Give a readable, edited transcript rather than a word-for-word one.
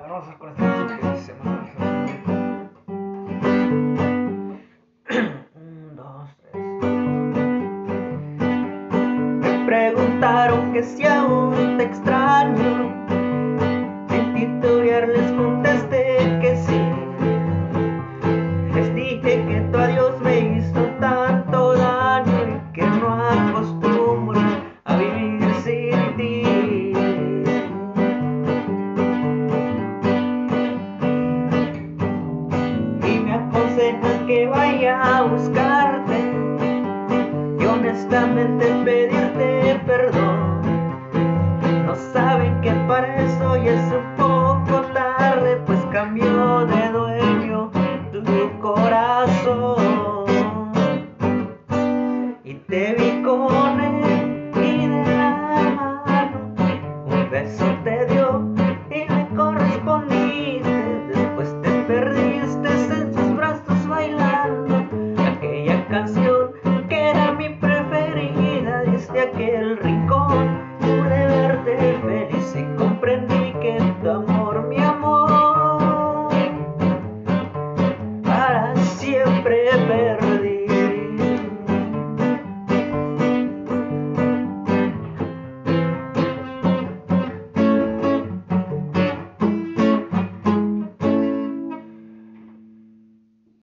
vamos a hacer con esta canción que dice más o menos. Un, dos, tres. Me preguntaron que si aún te extraño. En Twitter les contesté que sí. Les dije que tu adiós me hizo tanto daño y que no acostumbro a vivir sin ti. Y me aconsejan que vaya a buscarte y honestamente pedirte perdón. No saben que para eso ya es un poco tarde, pues cambió de dueño tu corazón. Y te vi con él y de la mano un beso te dio